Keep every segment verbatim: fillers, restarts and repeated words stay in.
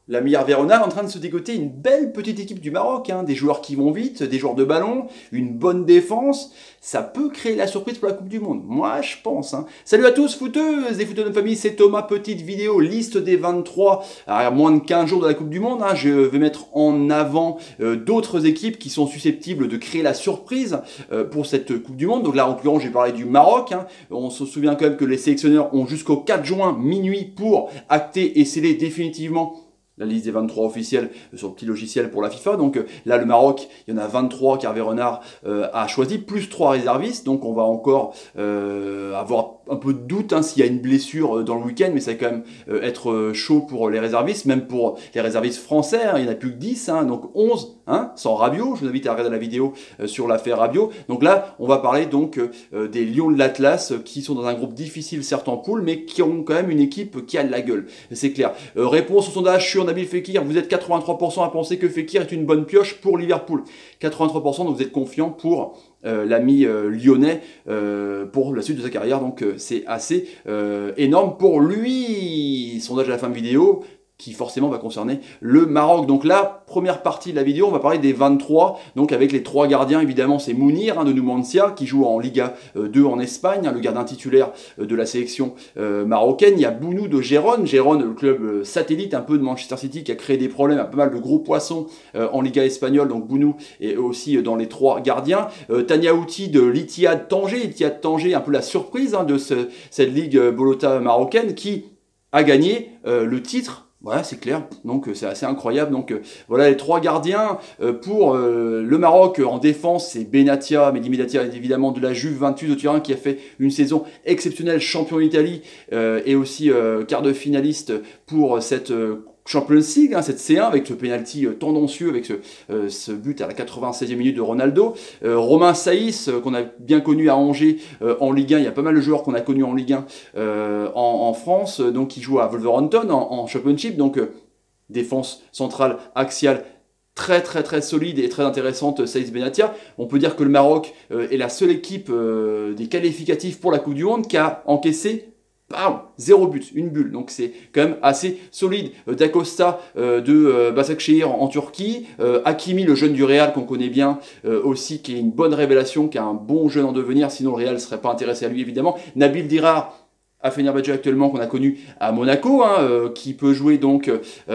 La meilleure Verona est en train de se dégoter une belle petite équipe du Maroc, hein, des joueurs qui vont vite, des joueurs de ballon, une bonne défense. Ça peut créer la surprise pour la Coupe du Monde. Moi, je pense. Hein. Salut à tous, footeuses et footeux de famille, c'est Thomas. Petite vidéo, liste des vingt-trois à moins de quinze jours de la Coupe du Monde. Hein. Je vais mettre en avant euh, d'autres équipes qui sont susceptibles de créer la surprise euh, pour cette Coupe du Monde. Donc là, en l'occurrence, j'ai parlé du Maroc. Hein. On se souvient quand même que les sélectionneurs ont jusqu'au quatre juin minuit pour acter et sceller définitivement la liste des vingt-trois officiels sur le petit logiciel pour la FIFA. Donc euh, là, le Maroc, il y en a vingt-trois qu'Hervé Renard euh, a choisi, plus trois réservistes. Donc on va encore euh, avoir un peu de doute hein, s'il y a une blessure dans le week-end, mais ça va quand même euh, être chaud pour les réservistes, même pour les réservistes français. Hein, il n'y en a plus que dix, hein, donc onze, hein, sans Rabiot. Je vous invite à regarder la vidéo euh, sur l'affaire Rabiot. Donc là, on va parler donc euh, des Lions de l'Atlas qui sont dans un groupe difficile, certes en poule, mais qui ont quand même une équipe qui a de la gueule. C'est clair. Euh, réponse au sondage sur Nabil Fekir, vous êtes quatre-vingt-trois pour cent à penser que Fekir est une bonne pioche pour Liverpool. quatre-vingt-trois pour cent, donc vous êtes confiant pour euh, l'ami euh, lyonnais euh, pour la suite de sa carrière. Donc euh, c'est assez euh, énorme pour lui. Sondage à la fin de vidéo qui forcément va concerner le Maroc. Donc la première partie de la vidéo, on va parler des vingt-trois, donc avec les trois gardiens, évidemment c'est Mounir hein, de Numancia, qui joue en Liga deux en Espagne, hein, le gardien titulaire de la sélection euh, marocaine. Il y a Bounou de Gérone, Gérone, le club satellite un peu de Manchester City, qui a créé des problèmes à pas mal de gros poissons euh, en Liga espagnole, donc Bounou est aussi dans les trois gardiens. Euh, Tania Outi de l'Ittihad Tanger, Ittihad Tanger, un peu la surprise hein, de ce, cette ligue Bolota marocaine, qui a gagné euh, le titre. Voilà, c'est clair, donc c'est assez incroyable. Donc euh, voilà les trois gardiens euh, pour euh, le Maroc. En défense, c'est Benatia, Mehdi Benatia évidemment de la Juventus de Turin, qui a fait une saison exceptionnelle, champion d'Italie euh, et aussi euh, quart de finaliste pour cette euh, Champions League, hein, cette C un, avec ce penalty euh, tendancieux, avec ce, euh, ce but à la quatre-vingt-seizième minute de Ronaldo. Euh, Romain Saïs, euh, qu'on a bien connu à Angers euh, en Ligue un, il y a pas mal de joueurs qu'on a connus en Ligue un euh, en, en France, euh, donc qui jouent à Wolverhampton en, en Championship, donc euh, défense centrale axiale très très très solide et très intéressante, Saïs Benatia. On peut dire que le Maroc euh, est la seule équipe euh, des qualificatifs pour la Coupe du Monde qui a encaissé Bam, zéro but, une bulle, donc c'est quand même assez solide. Euh, D'Acosta euh, de euh, Başakşehir en, en Turquie, euh, Hakimi, le jeune du Real qu'on connaît bien euh, aussi, qui est une bonne révélation, qui est un bon jeune en devenir, sinon le Real ne serait pas intéressé à lui évidemment. Nabil Dirar à Fenerbahçe actuellement, qu'on a connu à Monaco, hein, euh, qui peut jouer donc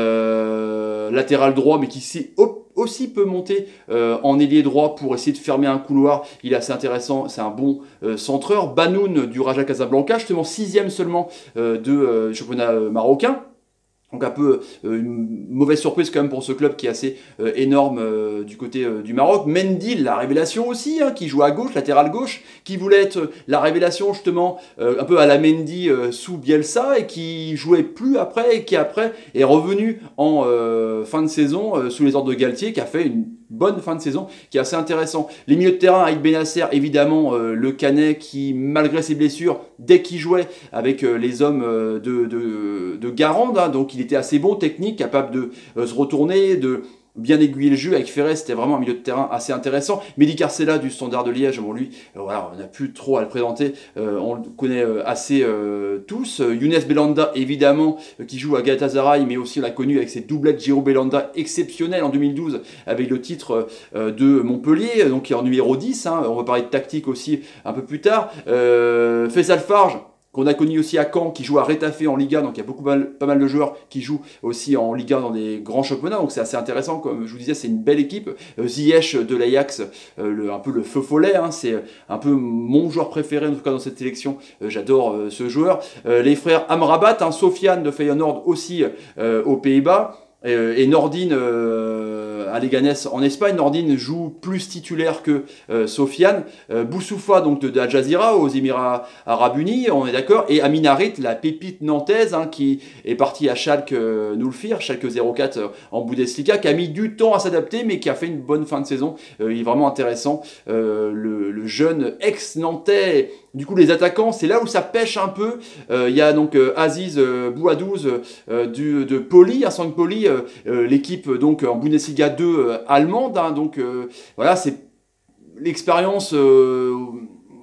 euh, latéral droit, mais qui sait aussi peut monter euh, en ailier droit pour essayer de fermer un couloir. Il est assez intéressant, c'est un bon euh, centreur. Banoun du Raja Casablanca, justement sixième seulement euh, de euh, championnat euh, marocain. Donc un peu euh, une mauvaise surprise quand même pour ce club qui est assez euh, énorme euh, du côté euh, du Maroc. Mendy, la révélation aussi, hein, qui joue à gauche, latéral gauche, qui voulait être la révélation justement euh, un peu à la Mendy euh, sous Bielsa, et qui jouait plus après, et qui après est revenu en euh, fin de saison euh, sous les ordres de Galtier, qui a fait une bonne fin de saison, qui est assez intéressant. Les milieux de terrain avec Benasser, évidemment, euh, le Canet qui, malgré ses blessures, dès qu'il jouait avec euh, les hommes euh, de, de, de Garande, hein, donc il était assez bon, technique, capable de euh, se retourner, de bien aiguiller le jeu. Avec Ferrez, c'était vraiment un milieu de terrain assez intéressant. Mehdi Carcella du Standard de Liège, bon lui, euh, voilà, on n'a plus trop à le présenter, euh, on le connaît euh, assez euh, tous. Euh, Younes Belhanda, évidemment, euh, qui joue à Galatasaray, mais aussi on l'a connu avec ses doublettes Giro Belhanda exceptionnelles en deux mille douze, avec le titre euh, de Montpellier, donc qui est en numéro dix, hein. On va parler de tactique aussi un peu plus tard. Euh, Faisal Farge, qu'on a connu aussi à Caen, qui joue à Retafe en Liga, donc il y a beaucoup mal, pas mal de joueurs qui jouent aussi en Liga dans des grands championnats, donc c'est assez intéressant. Comme je vous disais, c'est une belle équipe. euh, Ziyech de l'Ajax, euh, le, un peu le feu follet, hein, c'est un peu mon joueur préféré en tout cas dans cette sélection, euh, j'adore euh, ce joueur. Euh, les frères Amrabat, hein, Sofiane de Feyenoord aussi euh, aux Pays-Bas, et Nordine euh, à Leganés en Espagne. Nordine joue plus titulaire que euh, Sofiane. Euh, Boussoufa donc de, de Al Jazeera aux Émirats Arabes Unis, on est d'accord. Et Amin Harit, la pépite nantaise, hein, qui est partie à Schalke euh, Nulfir, Schalke zéro quatre euh, en Bundesliga, qui a mis du temps à s'adapter, mais qui a fait une bonne fin de saison. Euh, il est vraiment intéressant, euh, le, le jeune ex-nantais. Du coup, les attaquants, c'est là où ça pêche un peu. Il euh, y a donc euh, Aziz euh, Bouadouz euh, du, de Poli, à Sankt Poli, euh, euh, l'équipe donc en Bundesliga deux euh, allemande. Hein, donc euh, voilà, c'est l'expérience. Euh,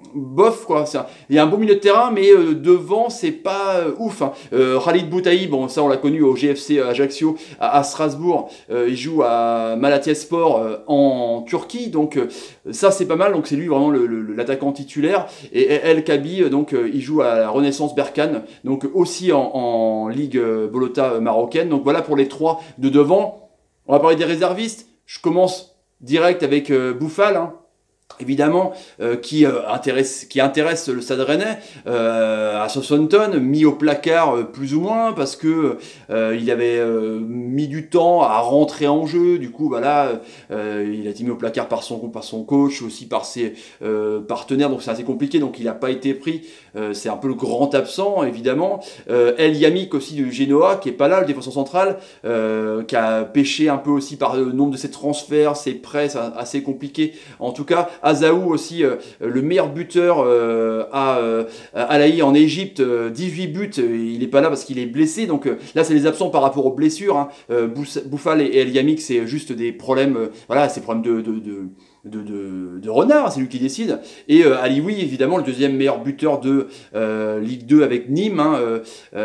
bof quoi. Un, il y a un bon milieu de terrain, mais euh, devant c'est pas euh, ouf. Hein. Euh, Khalid Boutaï, bon ça on l'a connu au G F C Ajaccio à, à Strasbourg. Euh, il joue à Malatyaspor euh, en Turquie, donc euh, ça c'est pas mal. Donc c'est lui vraiment l'attaquant titulaire. Et, et El Kabi, donc euh, il joue à la Renaissance Berkane, donc aussi en, en Ligue euh, Bolota marocaine. Donc voilà pour les trois de devant. On va parler des réservistes. Je commence direct avec euh, Bouffal. Hein. Évidemment, euh, qui, euh, intéresse, qui intéresse le Stade Rennais euh, à Southampton, mis au placard euh, plus ou moins parce que euh, il avait euh, mis du temps à rentrer en jeu. Du coup, voilà, euh, il a été mis au placard par son par son coach, aussi par ses euh, partenaires. Donc c'est assez compliqué. Donc il n'a pas été pris. Euh, c'est un peu le grand absent, évidemment. Euh, El Yamik aussi du Genoa, qui est pas là, le défenseur central, euh, qui a pêché un peu aussi par le nombre de ses transferts, ses prêts, c'est assez compliqué. En tout cas. Azaou aussi, euh, le meilleur buteur euh, à, euh, à Al Ahly en Égypte, euh, dix-huit buts, euh, il n'est pas là parce qu'il est blessé, donc euh, là c'est les absents par rapport aux blessures. Hein. Euh, Bouffal et, et El Yamik, c'est juste des problèmes, euh, voilà, c'est problèmes de, de, de De, de, de renard, c'est lui qui décide. Et euh, Alioui, évidemment, le deuxième meilleur buteur de euh, Ligue deux avec Nîmes, hein, euh,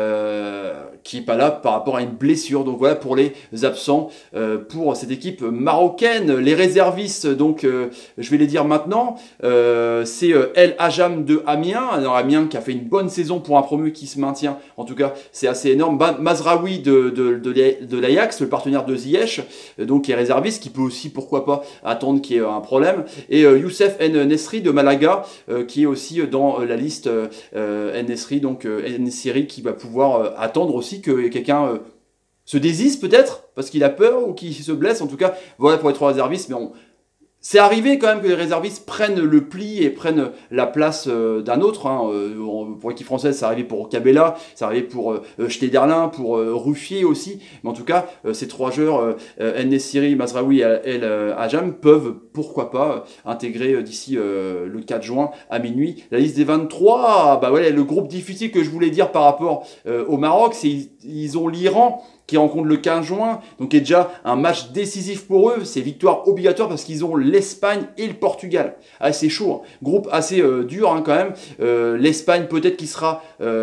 euh, qui n'est pas là par rapport à une blessure. Donc voilà pour les absents euh, pour cette équipe marocaine. Les réservistes, donc euh, je vais les dire maintenant, euh, c'est euh, El Hajam de Amiens. Alors Amiens qui a fait une bonne saison pour un promu qui se maintient, en tout cas c'est assez énorme. Ba Mazraoui de, de, de, de l'Ajax, le partenaire de Ziyech, donc qui est réserviste, qui peut aussi pourquoi pas attendre qu'il y ait un problème, et euh, Youssef En Nesri de Malaga euh, qui est aussi dans euh, la liste euh, En Nesri, donc euh, En Nesri qui va pouvoir euh, attendre aussi que quelqu'un euh, se désiste peut-être parce qu'il a peur ou qu'il se blesse. En tout cas voilà pour les trois réservistes, mais on c'est arrivé quand même que les réservistes prennent le pli et prennent la place euh, d'un autre. Hein. Euh, pour l'équipe française, c'est arrivé pour Cabella, c'est arrivé pour euh, Schneiderlin, pour euh, Ruffier aussi. Mais en tout cas, euh, ces trois joueurs, euh, En-Nesyri, Mazraoui et El Hajam, peuvent, pourquoi pas, intégrer euh, d'ici euh, le quatre juin à minuit la liste des vingt-trois. Bah ouais, le groupe difficile que je voulais dire par rapport euh, au Maroc, c'est ils, ils ont l'Iran qui rencontre le quinze juin, donc qui est déjà un match décisif pour eux, c'est victoire obligatoire parce qu'ils ont l'Espagne et le Portugal. Ah, c'est chaud, hein. Groupe assez euh, dur hein, quand même. Euh, L'Espagne peut-être qui sera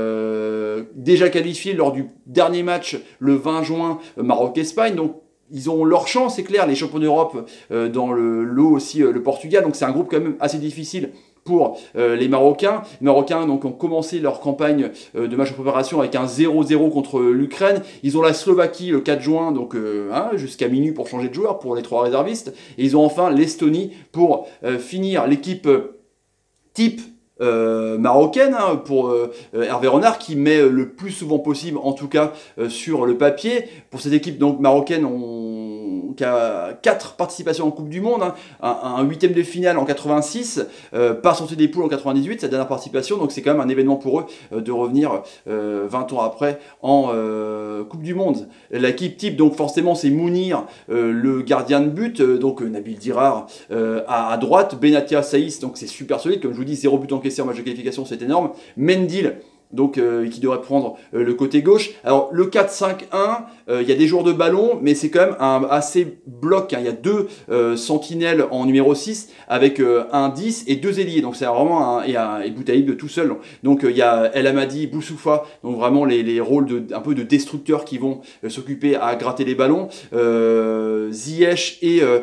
euh, déjà qualifiée lors du dernier match le vingt juin, euh, Maroc-Espagne, donc ils ont leur chance, c'est clair, les champions d'Europe euh, dans le lot aussi, euh, le Portugal, donc c'est un groupe quand même assez difficile pour euh, les Marocains. Les Marocains donc, ont commencé leur campagne euh, de match de préparation avec un zéro zéro contre l'Ukraine. Ils ont la Slovaquie le quatre juin, donc euh, hein, jusqu'à minuit pour changer de joueur pour les trois réservistes. Et ils ont enfin l'Estonie pour euh, finir l'équipe euh, type Euh, marocaine hein, pour euh, Hervé Renard qui met euh, le plus souvent possible en tout cas euh, sur le papier. Pour cette équipe donc marocaine on... qui a quatre participations en Coupe du Monde, hein, un, un huitième de finale en quatre-vingt-six, euh, pas sorti des poules en quatre-vingt-dix-huit, sa dernière participation, donc c'est quand même un événement pour eux euh, de revenir euh, vingt ans après en euh, Coupe du Monde. L'équipe type donc forcément c'est Mounir, euh, le gardien de but, euh, donc euh, Nabil Dirar euh, à, à droite, Benatia Saïs, donc c'est super solide, comme je vous dis, zéro but encaissé en match de qualification, c'est énorme. Mendil, donc euh, qui devrait prendre euh, le côté gauche. Alors le quatre cinq un, il euh, y a des joueurs de ballon, mais c'est quand même un assez bloc. Il hein. y a deux euh, sentinelles en numéro six avec euh, un dix et deux ailiers. Donc c'est vraiment un et, un, et Boutaïb de tout seul. Donc il euh, y a El Amadi, Boussoufa, donc vraiment les, les rôles de, un peu de destructeurs qui vont euh, s'occuper à gratter les ballons. Euh, Ziyech et euh,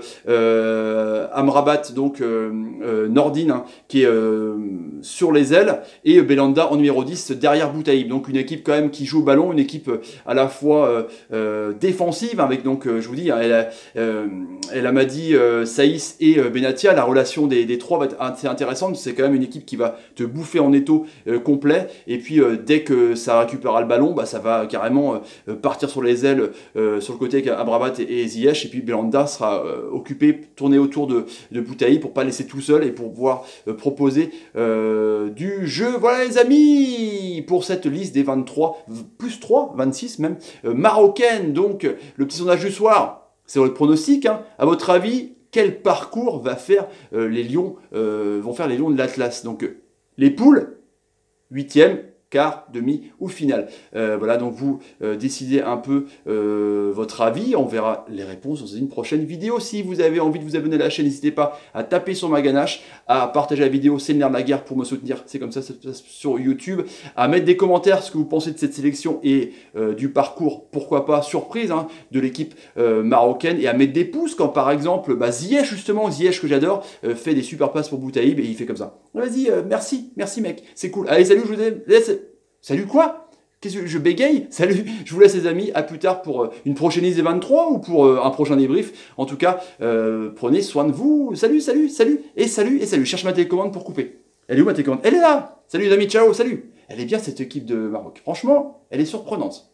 euh, Amrabat, donc euh, euh, Nordin hein, qui est euh, sur les ailes, et Belanda en numéro dix derrière Boutaïb. Donc une équipe quand même qui joue au ballon, une équipe à la fois euh, euh, défensive avec donc euh, je vous dis elle, euh, elle m'a dit euh, Saïs et euh, Benatia, la relation des, des trois va être assez intéressante. C'est quand même une équipe qui va te bouffer en étau euh, complet, et puis euh, dès que ça récupérera le ballon, bah, ça va carrément euh, partir sur les ailes euh, sur le côté avec Amrabat et, et Ziyech, et puis Belanda sera euh, occupé, tourné autour de, de Boutaïb pour pas laisser tout seul et pour pouvoir euh, proposer euh, du jeu. Voilà les amis pour cette liste des vingt-trois, plus trois, vingt-six même, euh, marocaines. Donc, le petit sondage du soir, c'est votre pronostic. Hein. À votre avis, quel parcours va faire euh, les Lions, euh, vont faire les Lions de l'Atlas? Donc, euh, les poules, huitième, quart, demi ou finale. Euh, voilà, donc vous euh, décidez un peu euh, votre avis. On verra les réponses dans une prochaine vidéo. Si vous avez envie de vous abonner à la chaîne, n'hésitez pas à taper sur ma ganache, à partager la vidéo, c'est le nerf de la guerre pour me soutenir. C'est comme ça, ça se passe sur YouTube. À mettre des commentaires ce que vous pensez de cette sélection et euh, du parcours, pourquoi pas, surprise, hein, de l'équipe euh, marocaine. Et à mettre des pouces quand par exemple, bah, Ziyech justement, Ziyech que j'adore, euh, fait des super passes pour Boutaïb et il fait comme ça. Vas-y, euh, merci, merci mec, c'est cool. Allez, salut, je vous laisse. Salut quoi? Qu'est-ce que je bégaye? Salut, je vous laisse les amis, à plus tard pour une prochaine I S vingt-trois ou pour un prochain débrief. En tout cas, euh, prenez soin de vous. Salut, salut, salut, et salut, et salut. Cherche ma télécommande pour couper. Elle est où ma télécommande? Elle est là. Salut les amis, ciao, salut. Elle est bien cette équipe de Maroc. Franchement, elle est surprenante.